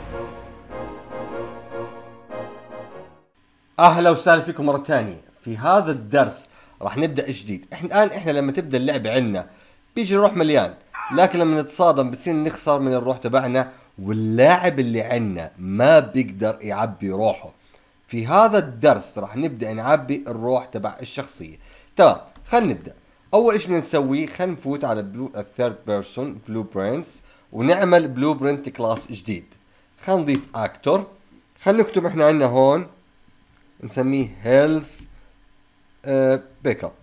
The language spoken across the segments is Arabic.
اهلا وسهلا فيكم مرة ثانية. في هذا الدرس راح نبدأ جديد. احنا لما تبدأ اللعبة عندنا بيجي الروح مليان، لكن لما نتصادم بصير نخسر من الروح تبعنا، واللاعب اللي عندنا ما بيقدر يعبي روحه. في هذا الدرس راح نبدأ نعبي الروح تبع الشخصية. تمام، خلينا نبدأ. اول اشي بدنا نسويه، خلينا نفوت على الثيرد بيرسون بلو برينتس ونعمل بلو برنت كلاس جديد. خلينا نضيف اكتور. خلينا نكتب احنا عندنا هون نسميه هيلث بيك اب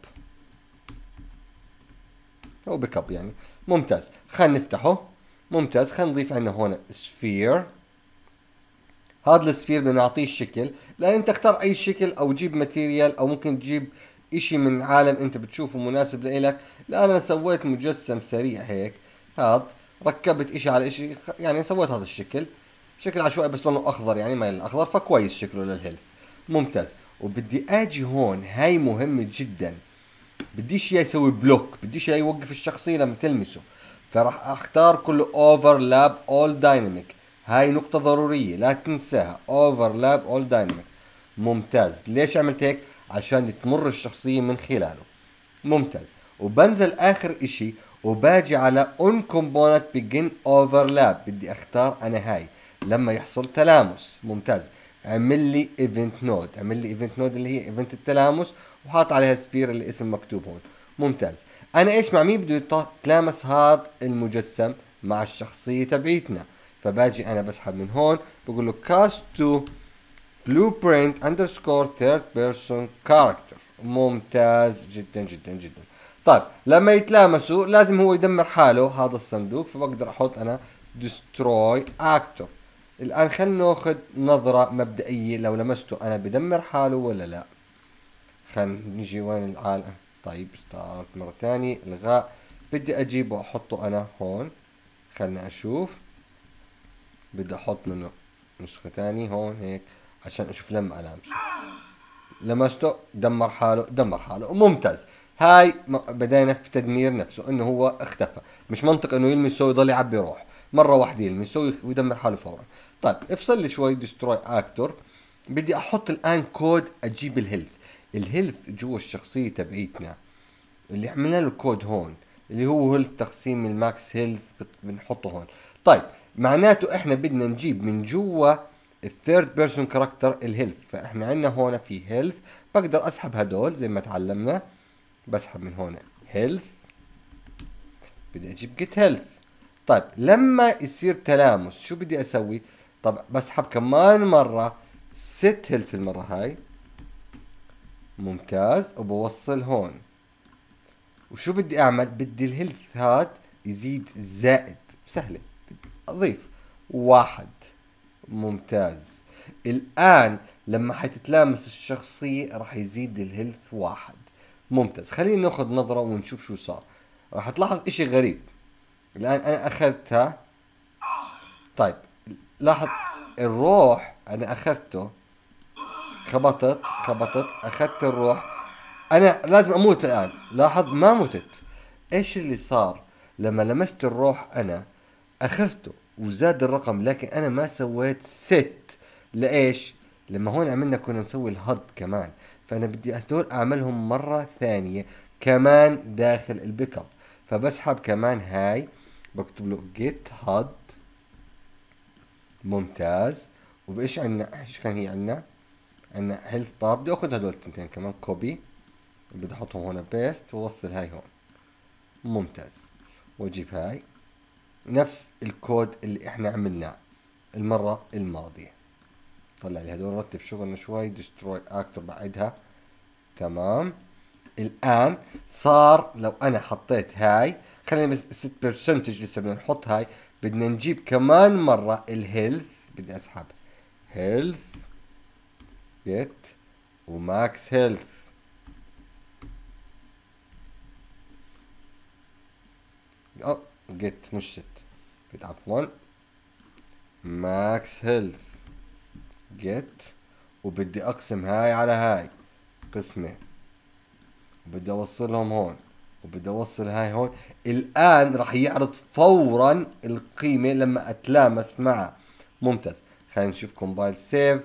او بيك اب يعني. ممتاز، خلينا نفتحه. ممتاز، خلينا نضيف عندنا هون سفير. هذا السفير بدنا نعطيه الشكل، لان انت اختار اي شكل او جيب ماتيريال او ممكن تجيب اشي من عالم انت بتشوفه مناسب لإلك. لا انا سويت مجسم سريع هيك، هذا ركبت اشي على اشي، يعني سويت هذا الشكل، شكل عشوائي بس لونه اخضر يعني مايل الاخضر، فكويس شكله للهيلث. ممتاز. وبدي اجي هون، هاي مهمة جدا، بديش اياه يسوي بلوك، بديش اياه يوقف الشخصية لما تلمسه، فراح اختار كله اوفرلاب اول دايناميك. هاي نقطة ضرورية لا تنساها، اوفرلاب اول دايناميك. ممتاز. ليش عملت هيك؟ عشان تمر الشخصية من خلاله. ممتاز. وبنزل اخر اشي وباجي على اون كومبوننت بيجن اوفرلاب، بدي اختار انا هاي لما يحصل تلامس. ممتاز. اعمل لي ايفنت نود، اعمل لي ايفنت نود اللي هي ايفنت التلامس، وحاط عليها سفير اللي اسم مكتوب هون. ممتاز. انا ايش مع مين بده يتلامس هذا المجسم؟ مع الشخصية تبعيتنا. فباجي انا بسحب من هون بقول له كاست تو blueprint underscore third person character. ممتاز جدا جدا جدا. طيب لما يتلامسوا لازم هو يدمر حاله هذا الصندوق، فبقدر احط انا destroy actor. الان خلينا ناخذ نظرة مبدئية، لو لمسته انا بدمر حاله ولا لا. خلينا نجي وين العالم. طيب ستارت مرة ثانية، الغاء. بدي اجيبه واحطه انا هون. خلنا اشوف، بدي احط منه نسخة ثانية هون هيك عشان اشوف لما الامسه. لمسته دمر حاله، دمر حاله. ممتاز. هاي بدينا في تدمير نفسه، انه هو اختفى. مش منطق انه يلمسه ويضل يعبي روح مره واحده، يلمسه ويدمر حاله فورا. طيب افصل لي شوي ديستروي اكتور. بدي احط الان كود اجيب الهيلث. الهيلث جوا الشخصيه تبعيتنا اللي عملنا له كود هون، اللي هو هيلث تقسيم الماكس هيلث، بنحطه هون. طيب معناته احنا بدنا نجيب من جوا الثيرد بيرسون كاركتر الهيلث. فاحنا عندنا هون في هيلث، بقدر اسحب هدول زي ما تعلمنا. بسحب من هون هيلث، بدي اجيب جيت هيلث. طيب لما يصير تلامس شو بدي اسوي؟ طب بسحب كمان مرة ست هيلث المرة هاي. ممتاز. وبوصل هون. وشو بدي اعمل؟ بدي الهيلث هاد يزيد زائد، سهلة، بدي اضيف واحد. ممتاز. الان لما حتتلامس الشخصية راح يزيد الهيلث واحد. ممتاز. خلينا ناخذ نظرة ونشوف شو صار. راح تلاحظ اشي غريب. الان انا اخذتها. طيب لاحظ الروح انا اخذته، خبطت اخذت الروح. انا لازم اموت الان. لاحظ ما متت. ايش اللي صار؟ لما لمست الروح انا اخذته وزاد الرقم، لكن انا ما سويت ست. لايش؟ لما هون عملنا كنا نسوي الهد كمان، فانا بدي هدول اعملهم مرة ثانية كمان داخل البيك اب. فبسحب كمان هاي، بكتب له جيت هد. ممتاز. وبايش عنا؟ ايش كان هي عنا؟ عنا هيلث بار. بدي اخذ هدول التنتين كمان كوبي، بدي احطهم هنا بيست واوصل هاي هون. ممتاز. واجيب هاي نفس الكود اللي احنا عملناه المرة الماضية. طلع لي هدول، رتب شغلنا شوي. ديستروي اكتر بعدها. تمام. الان صار لو انا حطيت هاي، خلينا بس 6% لسه بدنا نحط هاي. بدنا نجيب كمان مرة الهيلث. بدي اسحب هيلث جيت وماكس هيلث. اه جيت مش ست، بدي عفوا ماكس هيلث جيت. وبدي اقسم هاي على هاي قسمة، وبدي اوصلهم هون، وبدي اوصل هاي هون. الان راح يعرض فورا القيمة لما اتلامس مع ممتاز. خلينا نشوف كومبايل سيف.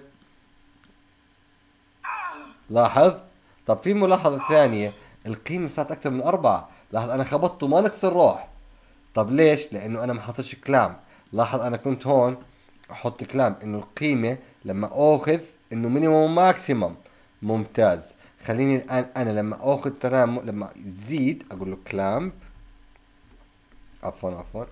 لاحظ. طب في ملاحظة ثانية، القيمة صارت أكثر من 4. لاحظ أنا خبطته ما نخسر روح. طب ليش؟ لأنه أنا ما حطيتش كلام. لاحظ أنا كنت هون أحط كلام إنه القيمة لما أخذ إنه مينيموم ماكسيمم. ممتاز. خليني الآن أنا لما أخذ تنام لما يزيد أقول له كلامب. عفوا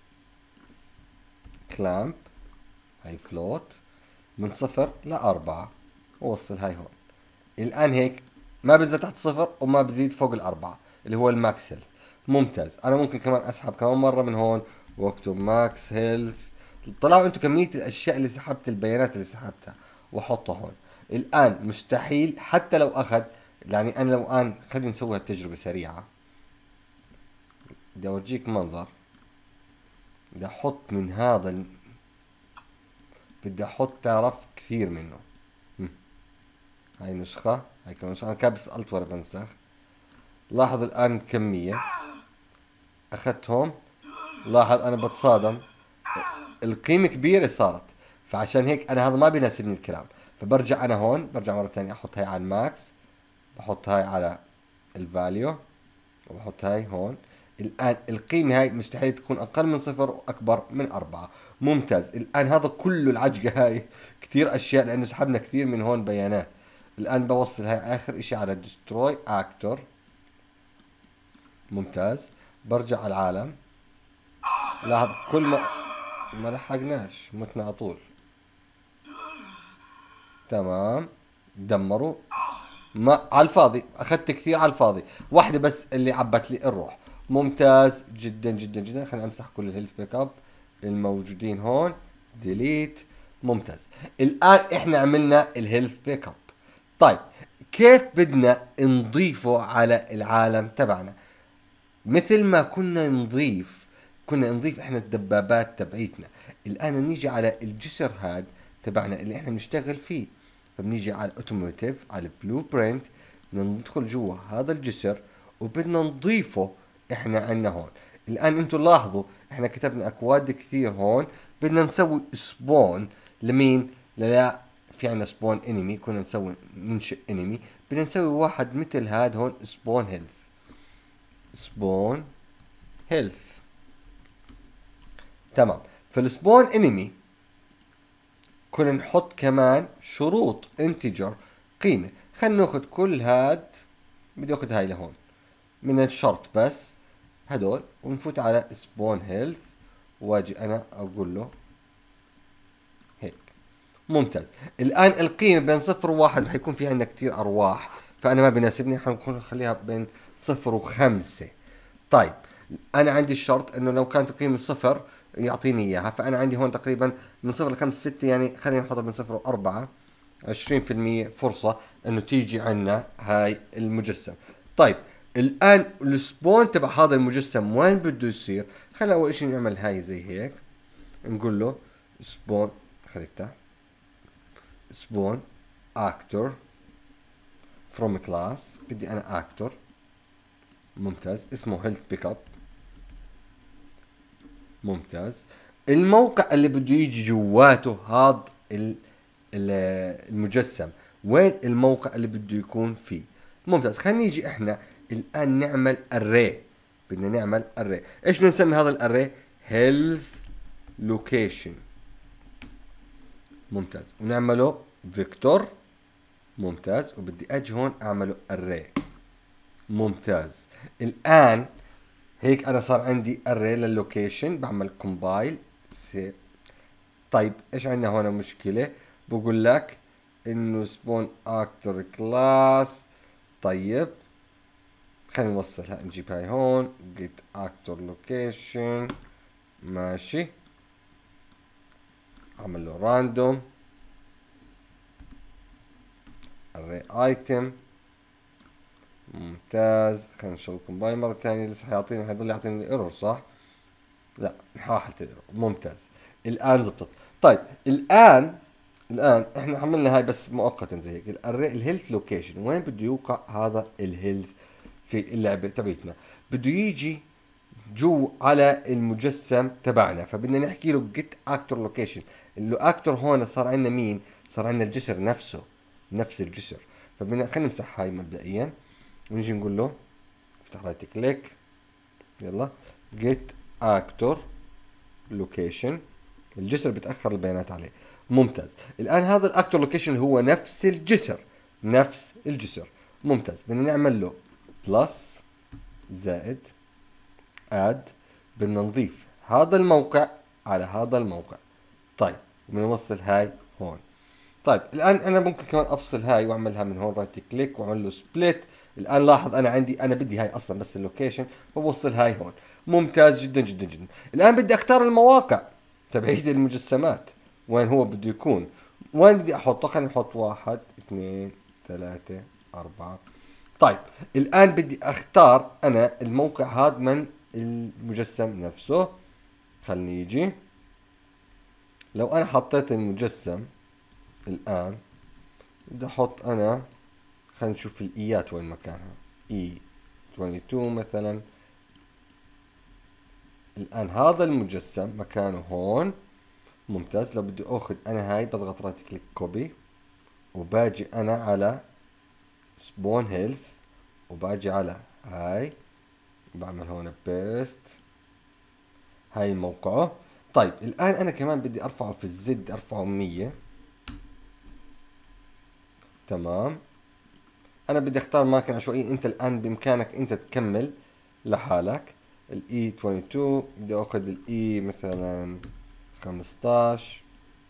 كلامب. هاي فلوت من 0 ل4 ووصل هاي هون. الآن هيك ما بنزل تحت 0 وما بزيد فوق 4 اللي هو الماكس هيلث. ممتاز. أنا ممكن كمان أسحب كمان مرة من هون واكتب ماكس هيلث. طلعوا أنتم كمية الأشياء اللي سحبت، البيانات اللي سحبتها وأحطها هون. الآن مستحيل حتى لو أخذ، يعني أنا لو الآن خلينا نسوي التجربة سريعة. بدي أورجيك منظر. بدي أحط من هذا بدي أحط تعرف كثير منه. هاي نسخة، هاي كمان نسخة. أنا كابس ألت وأنا بنسخ. لاحظ الآن الكمية أخذتهم. لاحظ أنا بتصادم، القيمة كبيرة صارت. فعشان هيك أنا هذا ما بيناسبني الكلام. فبرجع أنا هون، برجع مرة ثانية أحط هاي على الماكس، بحط هاي على الفاليو، وبحط هاي هون. الآن القيمة هاي مستحيل تكون أقل من 0 وأكبر من 4. ممتاز. الآن هذا كله العجقة هاي كثير أشياء لأنه سحبنا كثير من هون بيانات. الآن بوصل هاي آخر إشي على destroy actor. ممتاز. برجع على العالم. لاحظ كل ما لحقناش، متنا على طول. تمام. دمروا. ما على الفاضي، اخذت كثير على الفاضي. واحدة بس اللي عبت لي الروح. ممتاز جدا جدا جدا. خلينا امسح كل الهيلث بيك اب الموجودين هون. ديليت. ممتاز. الان احنا عملنا الهيلث بيك اب. طيب كيف بدنا نضيفه على العالم تبعنا؟ مثل ما كنا نضيف احنا الدبابات تبعيتنا. الان نيجي على الجسر هاد تبعنا اللي احنا بنشتغل فيه. فبنيجي على الاوتوموتيف، على البلو برنت، بدنا ندخل جوا هذا الجسر وبدنا نضيفه. احنا عندنا هون الان انتم لاحظوا احنا كتبنا اكواد كثير هون. بدنا نسوي سبون لمين؟ لا في عندنا سبون انمي، كنا ننشئ انمي. بدنا نسوي واحد مثل هاد هون سبون هيلث. سبون هيلث. تمام. فالسبون انمي كنا نحط كمان شروط انتجر قيمة. خلينا ناخذ كل هاد، بدي اخذ هاي لهون من الشرط بس هدول، ونفوت على سبون هيلث واجي انا اقول له هيك. ممتاز. الان القيمة بين 0 و1 رح يكون في عندنا كثير ارواح، فانا ما بيناسبني، حنكون نخليها بين 0 و5. طيب انا عندي الشرط انه لو كانت القيمة 0 يعطيني اياها. فانا عندي هون تقريبا من 0 ل5 6، يعني خلينا نحطها من 0 و4. 20% فرصة انه تيجي عنا هاي المجسم. طيب الان السبون تبع هذا المجسم وين بده يصير؟ خلينا اول اشي نعمل هاي زي هيك، نقول له سبون. خلينا نفتح سبون اكتور فروم كلاس. بدي انا اكتور. ممتاز. اسمه هيلث بيك اب. ممتاز. الموقع اللي بده يجي جواته هذا المجسم، وين الموقع اللي بده يكون فيه؟ ممتاز. خلينا نيجي احنا الان نعمل اري. بدنا نعمل اري. ايش بدنا نسمي هذا الاري؟ هيلث لوكيشن. ممتاز. ونعمله فيكتور. ممتاز. وبدي اجي هون اعمله اري. ممتاز. الان هيك انا صار عندي اري لللوكيشن. بعمل كومبايل سيف. طيب ايش عندنا هون مشكلة؟ بقول لك انه سبون اكتور كلاس. طيب خلينا نوصلها، نجيب هاي هون جيت اكتور لوكيشن. ماشي. اعمل له راندوم اري ايتم. ممتاز. خلينا نشغل كومبايل مرة ثانية. لسه حيضل يعطيني الايرور صح؟ لا راحت الايرور. ممتاز. الان زبطت. طيب الان احنا عملنا هاي بس مؤقتا زي هيك. الهيلث لوكيشن وين بده يوقع هذا الهيلث في اللعبه تبعتنا؟ بده يجي جو على المجسم تبعنا، فبدنا نحكي له get actor location. الاكتور هون صار عندنا مين؟ صار عندنا الجسر نفسه، نفس الجسر. فبدنا خلينا نمسح هاي مبدئيا ونجي نقول له افتح رايت كليك، يلا get actor location. الجسر بتاخر البيانات عليه. ممتاز. الان هذا الاكتور لوكيشن هو نفس الجسر، نفس الجسر. ممتاز. بدنا نعمل له بلس زائد اد. بدنا نضيف هذا الموقع على هذا الموقع. طيب بدنا نوصل هاي هون. طيب الان انا ممكن كمان افصل هاي واعملها من هون رايت كليك واعمل له سبليت. الان لاحظ انا عندي، انا بدي هاي اصلا بس اللوكيشن، فبوصل هاي هون. ممتاز جدا جدا جدا. الان بدي اختار المواقع تبعية المجسمات، وين هو بده يكون، وين بدي احطه. خلينا نحط 1 2 3 4. طيب الان بدي اختار انا الموقع هذا من المجسم نفسه. خلني يجي، لو انا حطيت المجسم الان بدي احط انا، خلينا نشوف الايات وين مكانها. اي 22 مثلا. الان هذا المجسم مكانه هون. ممتاز. لو بدي اخذ انا هاي بضغط رايت كليك كوبي، وباجي انا على سبون هيلث، وباجي على هاي بعمل هون بيست. هاي موقعه. طيب الان انا كمان بدي ارفعه في الزد، ارفعه 100. تمام. انا بدي اختار اماكن عشوائيه، انت الان بامكانك انت تكمل لحالك. الاي 22 بدي اخذ الاي مثلا 15.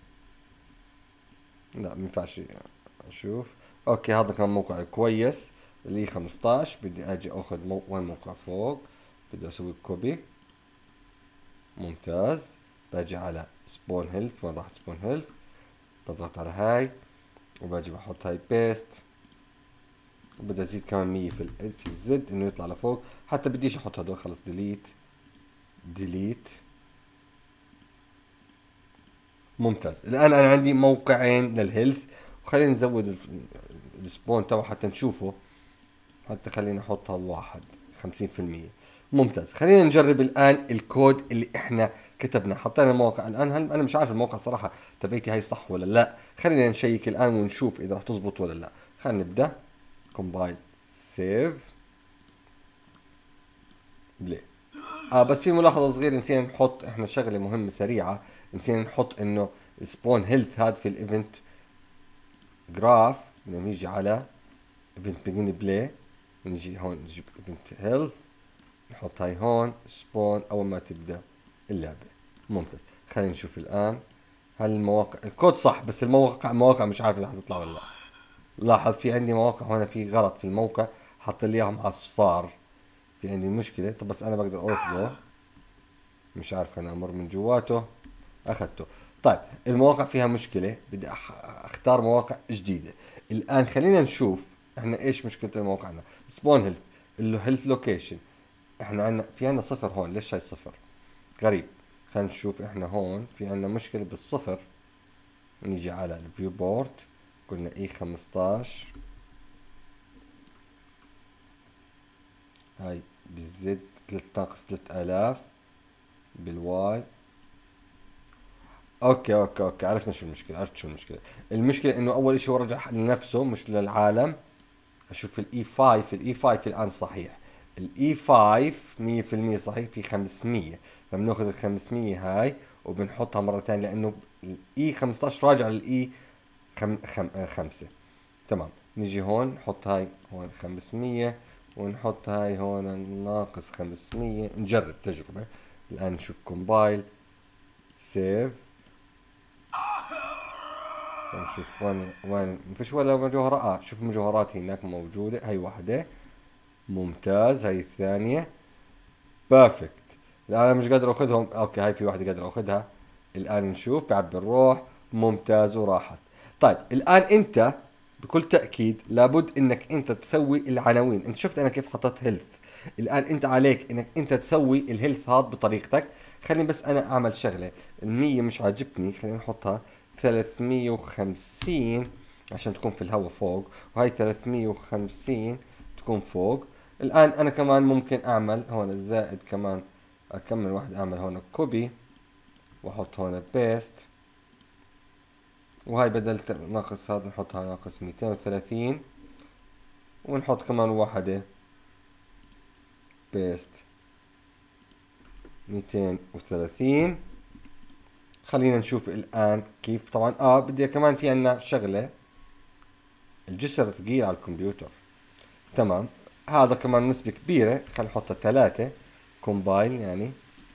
لا ما ينفعش. اشوف. اوكي هذا كان موقع كويس. الاي 15 بدي اجي اخذ وين موقع فوق، بدي اسوي كوبي. ممتاز. باجي على سبون هيلث، وين راحت سبون هيلث؟ بضغط على هاي وباجي بحط هاي بيست، وبدي ازيد كمان 100 في الزد انه يطلع لفوق. حتى بديش احط هدول، خلص ديليت ديليت. ممتاز. الان انا عندي موقعين للهيلث، وخلينا نزود السبون تبعه حتى نشوفه. حتى خلينا نحطها 1 50%. ممتاز. خلينا نجرب الان الكود اللي احنا كتبنا. حطينا الموقع الان. هل انا مش عارف الموقع صراحة تبعتي هاي صح ولا لا. خلينا نشيك الان ونشوف اذا راح تزبط ولا لا. خلينا نبدا كومبايل سيف بلاي. بس في ملاحظة صغيرة نسينا نحط احنا شغلة مهمة سريعة. نسينا نحط انه سبون هيلث هذا في الايفنت جراف. بدنا نيجي على ايفنت بيجن بلاي، نيجي هون نجيب ايفنت هيلث، نحط هاي هون سبون اول ما تبدا اللعبة. ممتاز. خلينا نشوف الان هل المواقع الكود صح، بس المواقع مش عارف اذا حتطلع ولا لا. لاحظ في عندي مواقع هون في غلط في الموقع، حط لي اياهم اصفار. في عندي مشكلة. طب بس انا بقدر اخذه، مش عارف انا امر من جواته. اخذته. طيب المواقع فيها مشكلة، بدي اختار مواقع جديدة. الان خلينا نشوف احنا ايش مشكلة الموقع عندنا. سبون هيلث اللي هيلث لوكيشن، احنا عندنا في عندنا صفر هون. ليش هاي صفر؟ غريب. خلينا نشوف احنا هون في عندنا مشكلة بالصفر. نيجي على الفيو بورد، قلنا اي 15. هاي بالزد 3 ناقص 3000 بالواي. اوكي عرفنا شو المشكلة. عرفت شو المشكلة. المشكلة انه اول اشي هو رجع لنفسه مش للعالم. اشوف الاي 5. الاي 5 الان صحيح. الاي 5 100% صحيح في 500. فبناخذ ال 500 هاي وبنحطها مرة ثانية، لانه الاي 15 راجع للاي 5. تمام. نيجي هون نحط هاي هون 500، ونحط هاي هون ناقص 500. نجرب تجربة. الان نشوف كومبايل سيف. نشوف وين ما فيش ولا مجوهرات. شوف المجوهرات هناك موجودة. هاي واحدة. ممتاز. هاي الثانية. بيرفكت. الان انا مش قادر اخذهم. اوكي هاي في واحدة قادر اخذها. الان نشوف بعبي الروح. ممتاز وراحت. طيب الان انت بكل تأكيد لابد انك انت تسوي العناوين. انت شفت انا كيف حطيت هيلث. الان انت عليك انك انت تسوي الهيلث هاد بطريقتك. خليني بس انا اعمل شغلة. 100 مش عاجبتني، خلينا نحطها 350 عشان تكون في الهواء فوق، وهي 350 تكون فوق. الان انا كمان ممكن اعمل هون الزائد كمان اكمل واحد، اعمل هون كوبي واحط هون بيست، وهاي بدل ناقص هذا نحطها ناقص 230، ونحط كمان واحدة بيست 230. خلينا نشوف الآن كيف. طبعا بدي كمان في عنا شغلة، الجسر ثقيل على الكمبيوتر. تمام، هذا كمان نسبة كبيرة، خلينا نحطها 3 كومبايل يعني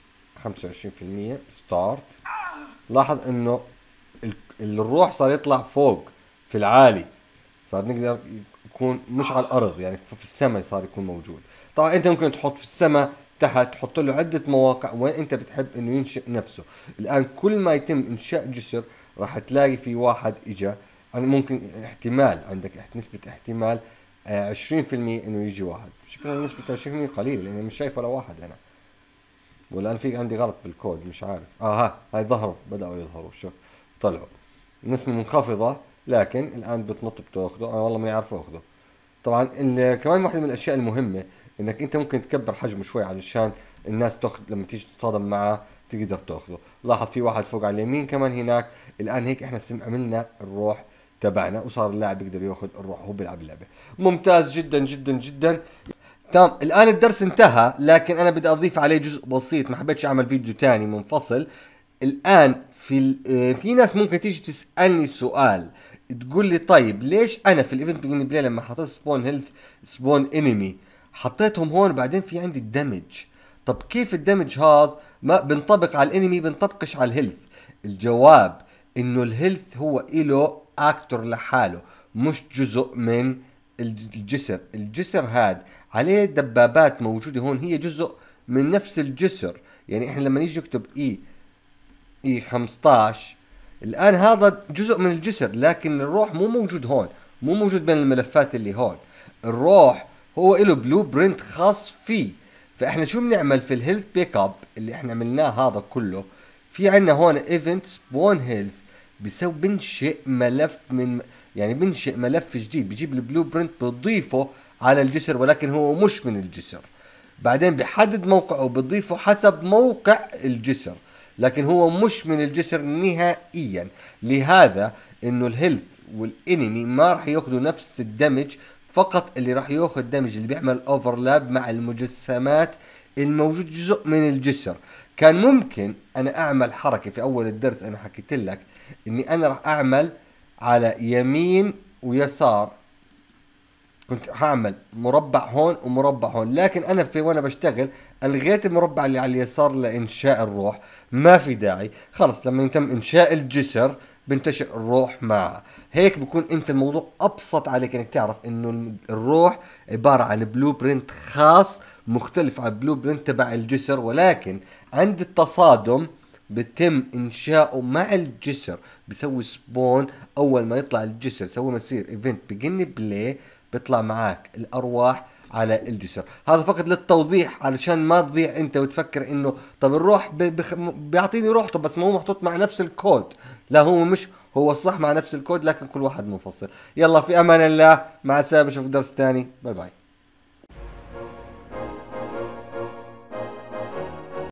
25%. ستارت. لاحظ انه الروح صار يطلع فوق في العالي، صار نقدر يكون مش على الارض، يعني في السماء صار يكون موجود. طبعا انت ممكن تحط في السماء تحت، تحط له عدة مواقع وين انت بتحب انه ينشئ نفسه. الان كل ما يتم انشاء جسر راح تلاقي في واحد اجا، يعني ممكن احتمال عندك نسبة احتمال 20% انه يجي واحد. شكلها نسبة 20% قليلة لاني مش شايف ولا واحد انا، والان في عندي غلط بالكود مش عارف. هاي ظهروا، بدأوا يظهروا، شوف طلعوا نسبة منخفضة، لكن الان بتنط بتاخده. انا والله ماني عارف اخده. طبعا كمان واحدة من الاشياء المهمة انك انت ممكن تكبر حجمه شوي علشان الناس تاخذ لما تيجي تتصادم معه تقدر تاخذه. لاحظ في واحد فوق على اليمين كمان هناك. الان هيك احنا عملنا الروح تبعنا، وصار اللاعب يقدر ياخذ الروح وهو بيلعب اللعبة. ممتاز جدا جدا جدا. تمام، الان الدرس انتهى، لكن انا بدي اضيف عليه جزء بسيط، ما حبيتش اعمل فيديو تاني منفصل. الان في ناس ممكن تيجي تسالني سؤال، تقول لي طيب ليش انا في الايفنت بيجن بلاي لما حطيت سبون هيلث سبون انمي حطيتهم هون بعدين في عندي الدمج؟ طب كيف الدمج هذا ما بنطبق على الانمي بنطبقش على الهيلث؟ الجواب انه الهيلث هو إله اكتور لحاله، مش جزء من الجسر. الجسر هاد عليه دبابات موجودة هون، هي جزء من نفس الجسر. يعني احنا لما نيجي نكتب اي 15 الان هذا جزء من الجسر، لكن الروح مو موجود هون، مو موجود بين الملفات اللي هون. الروح هو له بلو برنت خاص فيه. فاحنا شو بنعمل في الهيلث بيك اب اللي احنا عملناه هذا كله؟ في عندنا هون ايفنت سبون هيلث بيسوي بنشئ ملف من، يعني بنشئ ملف جديد بجيب البلو برنت بضيفه على الجسر، ولكن هو مش من الجسر. بعدين بحدد موقعه بضيفه حسب موقع الجسر، لكن هو مش من الجسر نهائيا. لهذا انه الهيلث والانمي ما راح ياخذوا نفس الدمج، فقط اللي راح ياخذ دمج اللي بيعمل اوفرلاب مع المجسمات الموجود جزء من الجسر. كان ممكن انا اعمل حركة في اول الدرس، انا حكيت لك اني انا راح اعمل على يمين ويسار، كنت هعمل مربع هون ومربع هون، لكن انا وانا بشتغل الغيت المربع اللي على اليسار لانشاء الروح. ما في داعي، خلص لما يتم انشاء الجسر بنتشئ الروح معه. هيك بكون انت الموضوع ابسط عليك انك تعرف انه الروح عبارة عن بلو برنت خاص مختلف عن البلو برنت تبع الجسر، ولكن عند التصادم بتم انشاؤه مع الجسر. بسوي سبون اول ما يطلع الجسر، سوي ما يصير ايفنت بيجن بلاي بيطلع معاك الارواح على الجسر. هذا فقط للتوضيح علشان ما تضيع انت وتفكر انه طب الروح بيعطيني روح، طب بس ما هو محطوط مع نفس الكود. لا، هو مش، هو صح مع نفس الكود لكن كل واحد منفصل. يلا في امان الله، مع السلامه، بشوفك درس ثاني، باي باي.